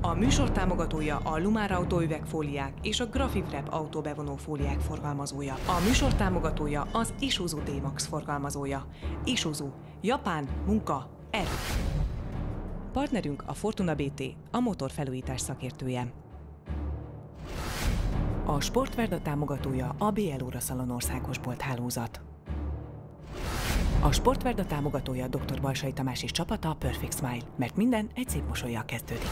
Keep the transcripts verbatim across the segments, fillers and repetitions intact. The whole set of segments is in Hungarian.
A műsor támogatója a Lumar autóüvegfóliák és a Grafifrep autóbevonó fóliák forgalmazója. A műsor támogatója az Isuzu D-Max forgalmazója. Isuzu. Japán. Munka. Erő. Partnerünk a Fortuna bé té, a motorfelújítás szakértője. A Sportverda támogatója a bé el Óraszalon országos bolthálózat. A Sportverda támogatója dr. Balsai Tamás és csapata a Perfect Smile, mert minden egy szép mosollyal kezdődik.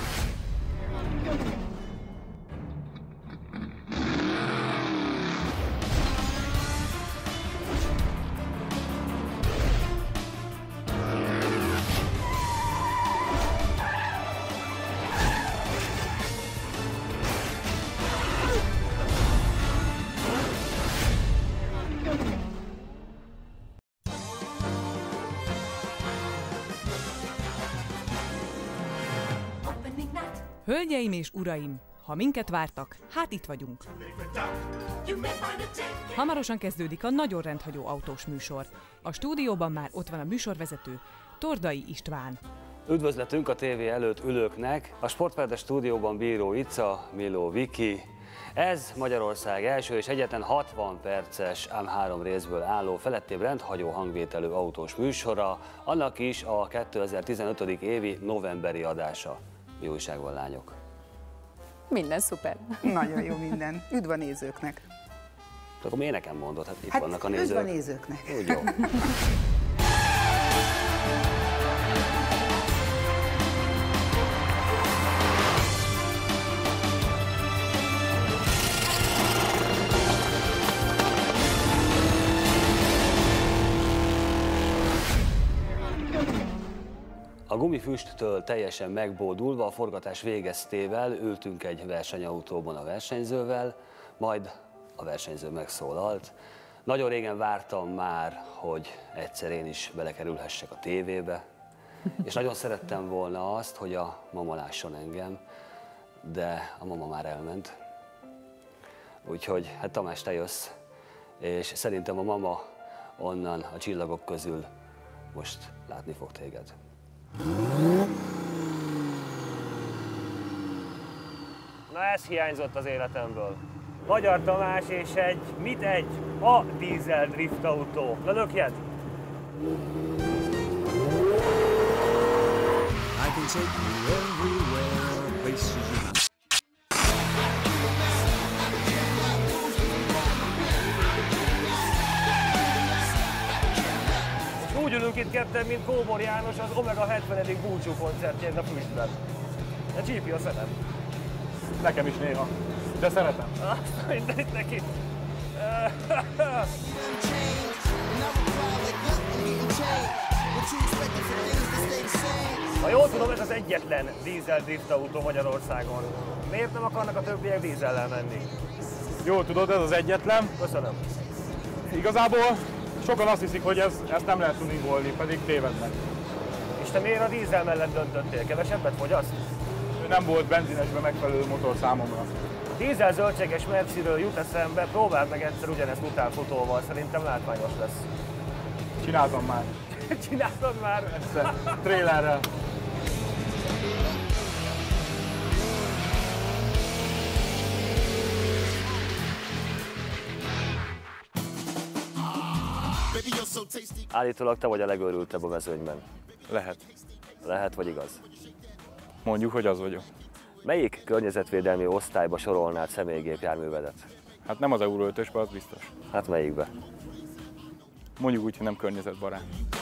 Hölgyeim és uraim, ha minket vártak, hát itt vagyunk. Hamarosan kezdődik a nagyon rendhagyó autós műsor. A stúdióban már ott van a műsorvezető, Tordai István. Üdvözletünk a tévé előtt ülőknek, a Sportverda stúdióban Bíró Ica, Miló Viki. Ez Magyarország első és egyetlen hatvan perces, ám három részből álló, felettébb rendhagyó hangvételű autós műsora, annak is a kétezer-tizenötödik évi novemberi adása. Mi újság van, lányok? Minden szuper. Nagyon jó minden. Üdv a nézőknek. De akkor miért nekem mondod? Hát itt hát vannak a nézők. Üdv a nézőknek. Úgy jó. A gumifüsttől teljesen megbódulva a forgatás végeztével ültünk egy versenyautóban a versenyzővel, majd a versenyző megszólalt. Nagyon régen vártam már, hogy egyszer én is belekerülhessek a tévébe, és nagyon szerettem volna azt, hogy a mama lásson engem, de a mama már elment. Úgyhogy hát Tamás, te jössz, és szerintem a mama onnan a csillagok közül most látni fog téged. Na, ez hiányzott az életemből. Magyar Tamás és egy, mit egy? A dízel drift autó. Na, lökjed! I can take you everywhere, places you want. Úgy ülünk itt ketten, mint Kóbor János az Omega hetvenedik búcsú koncertjén a Füstben. De csípi a szemem. Nekem is néha, de szeretem. Azt mindenit neki. Ha jól tudom, ez az egyetlen dízel drift autó Magyarországon. Miért nem akarnak a többiek dízellel menni? Jól tudod, ez az egyetlen. Köszönöm. Igazából sokan azt hiszik, hogy ez, ezt nem lehet tuningolni, pedig tévednek. És te miért a dízel mellett döntöttél? Kevesebbet fogyaszt? Nem volt benzinesben megfelelő motor számomra. A dízel zöldséges Merciről jut eszembe, próbáld meg egyszer ugyanezt utánfutóval, szerintem látványos lesz. Csináltam már. Csináltad már? Egyszer, trélerrel. Állítólag te vagy a legőrültebb a mezőnyben. Lehet. Lehet, vagy igaz? Mondjuk, hogy az vagyok. Melyik környezetvédelmi osztályba sorolnád személygépjárművedet? Hát nem az Euró ötösbe, az biztos. Hát melyikbe? Mondjuk úgy, hogy nem környezetbarát.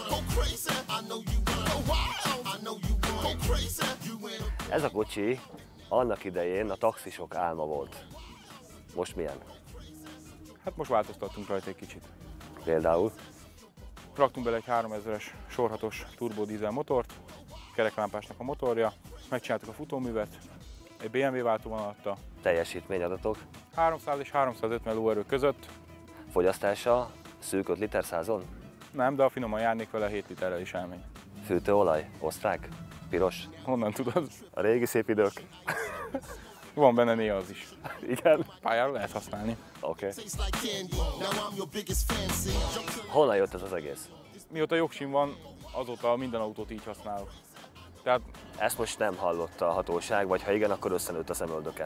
Ez a kocsi annak idején a taxisok álma volt. Most milyen? Hát most változtattunk rajta egy kicsit. Például? Raktunk bele egy háromezres sorhatos turbodízel motort, kereklámpásnak a motorja, megcsináltuk a futóművet, egy bé em vé váltó van alatta. Teljesítményadatok? háromszáz és háromszázötven lóerő között. Fogyasztása szűk öt liter százon? Nem, de a finoman járnék vele, hét literrel is elmegy. Fűtőolaj? Osztrák? Piros? Honnan tudod? A régi szép idők. Van benne néha az is. Igen. Pályára lehet használni. Oké. Okay. Honnan jött ez az egész? Mióta jogsim van, azóta minden autót így használok. Tehát Ezt most nem hallotta a hatóság, vagy ha igen, akkor összenőtt a szemöldöke.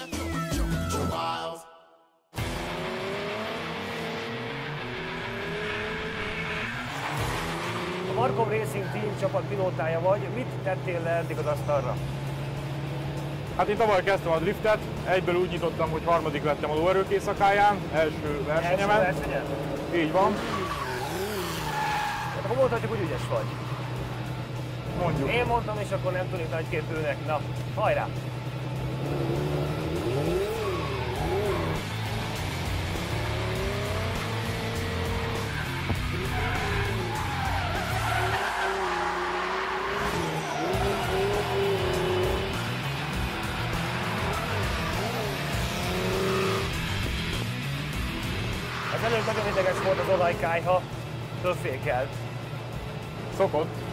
A Markov Racing Team csapat pilótája vagy, mit tettél le eddig az asztalra? hát én tavaly kezdtem a driftet, egyből úgy nyitottam, hogy harmadik lettem a lóerők éjszakáján, első versenyemen. Első versenyen? Így van, Hát akkor mondhatjuk, hogy ügyes vagy. mondjuk. Én mondtam, és akkor nem tűnik nagyképűnek. Na, hajrá! Az előbb nagyon ideges volt az olajkályha, fölfékelt. Szokott.